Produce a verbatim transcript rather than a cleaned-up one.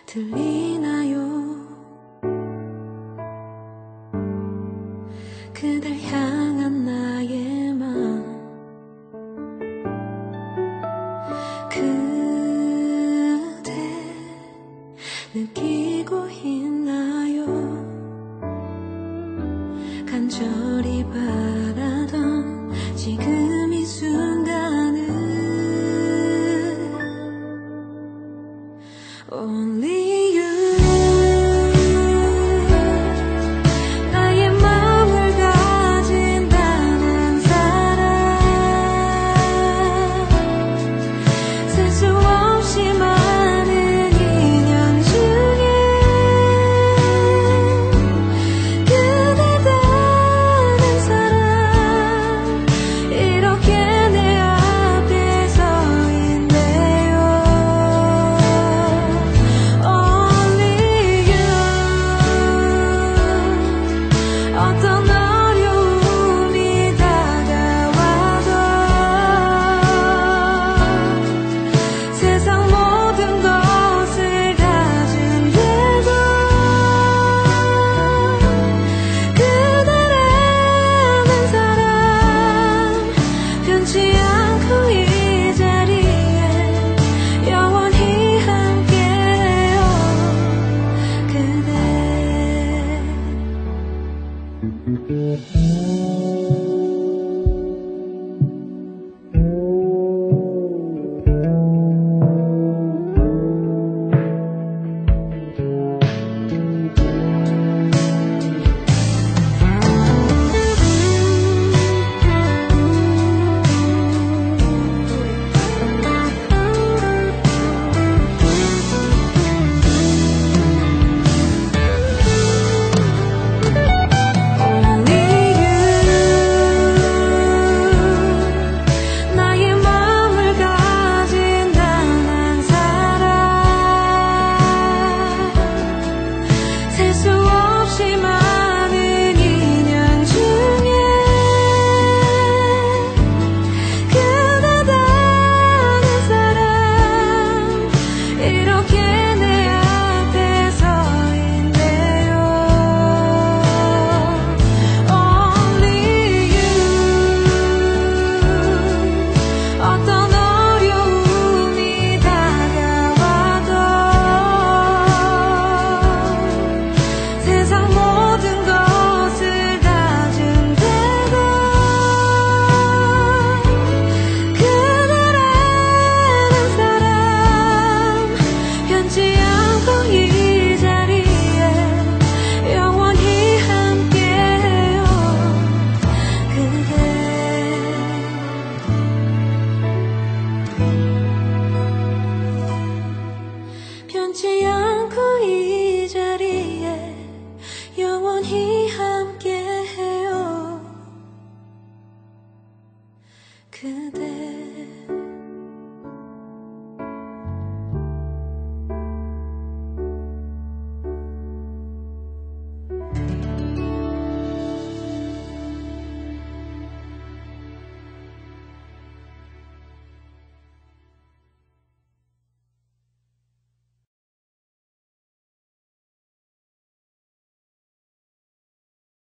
들리나요? 그댈 향한 나의 맘 그대 느끼고 있나요? 간절히 바라던 지금 이 순간은 Only you 나의 마음을 가진다는 사람 셀 수 없이 많은 인연 중에 그대라는 사람 이렇게 내 앞에 서 있네요. 어떤 어려움이 다가와도 세상 모든 것을 가진대도 그대라는 사람 변치 않고 이 자리에 영원히 함께해요. 그대 변치 않고 이 자리에 영원히 함께해요. 그대